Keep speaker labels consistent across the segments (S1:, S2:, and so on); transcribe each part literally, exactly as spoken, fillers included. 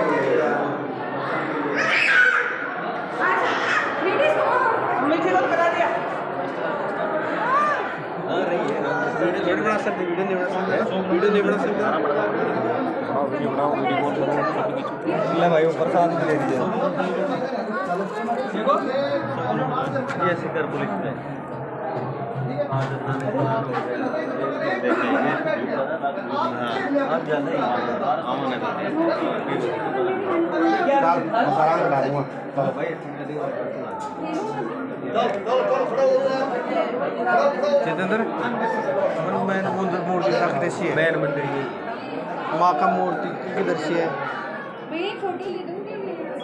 S1: video बना सकते video नहीं बना सकते वीडियो नहीं बना सकते वीडियो बनाओ वीडियो कॉल करो ले भाई ऊपर साथ ले लीजिए देखो ये सिकर पुलिस पे आज थाने हां आज जाना ही आमने चल सारा बता दूंगा चलो भाई जितेंद्र मन मैन मंदिर मूर्ति रखते सी है मैन मंदिर की माँ का मूर्ति किधर से है
S2: मैं फोटो ले दूंगी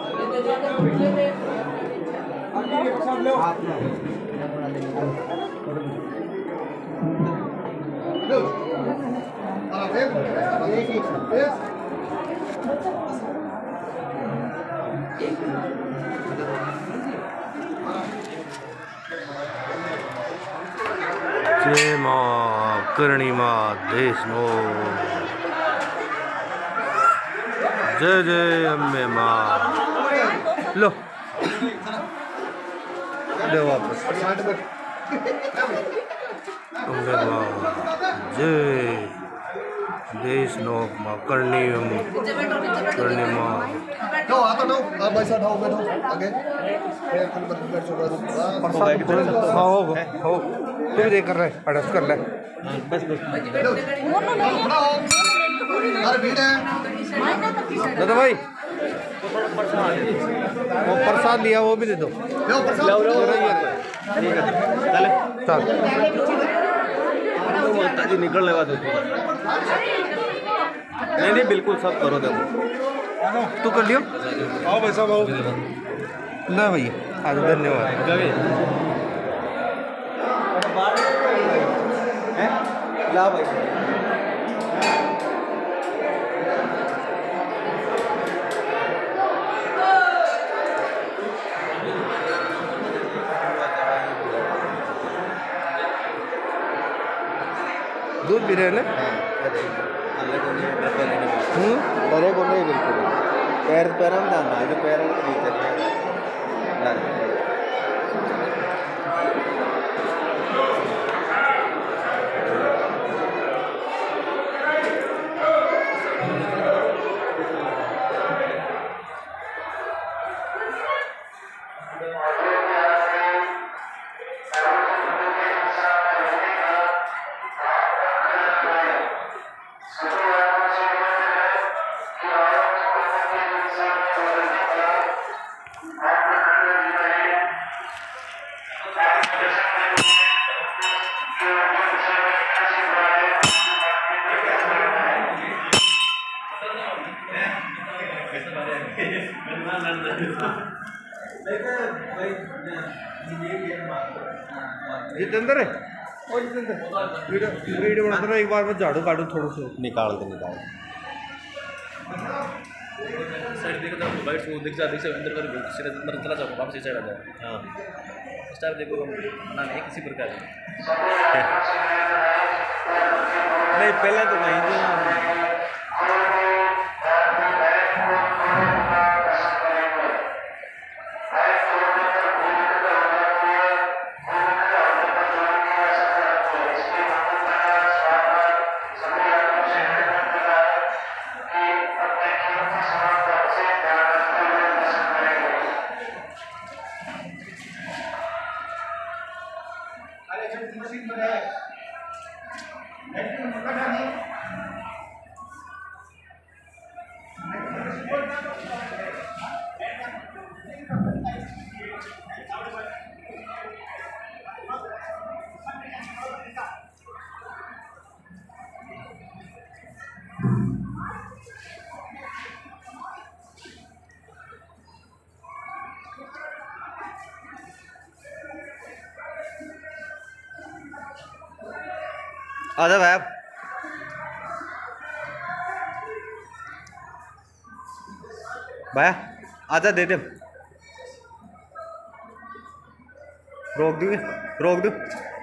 S3: जय माँ करणी माँ देशमुख जय जय अम्बे माँ लो दे वापस अम्बे माँ जय देशमुख माँ करणी करणी माँ
S4: No, आता ना आप भाई साहब आओ बैठो आगे मैं अपन पर बैठ चुका हूँ
S1: हाँ हो हो तू भी देख कर रहे अड़स कर ले बस बस
S4: अरे भीड़ है
S1: दादा भाई वो प्रसाद लिया वो भी दे दो
S4: लो प्रसाद लो लो
S1: ठीक है चले चल
S3: माता जी निकल लेवा दो नहीं नहीं बिल्कुल सब करो देखो
S1: तू कर लियो
S4: आओ भाई साहब आओ
S1: ना भैया आज धन्यवाद
S3: ला भाई
S1: दूध पी रहे हैं ना
S3: बड़े को नहीं बिल्कुल पैर पैरम दाना जो पैर
S1: जितेंद्र ओ जितेंद्र वीडियो वीडियो बनाते रहो एक बार मैं झाड़ू काटूं थोड़ा सा
S3: निकाल दे निकाल
S5: साइड देखो तो बाइट से दिख जा दिख से अंदर कर सीधा अंदर चला जाओ वापस साइड आ जाओ हां स्टार देखो ना नहीं किसी प्रकार
S3: नहीं पहले तो नहीं जो
S1: आजा भाई भैया आजा दे दे रोक दूँ रोक दूँ